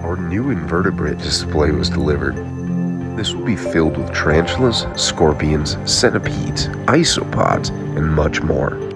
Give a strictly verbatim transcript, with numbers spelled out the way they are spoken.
our new invertebrate display was delivered. This will be filled with tarantulas, scorpions, centipedes, isopods, and much more.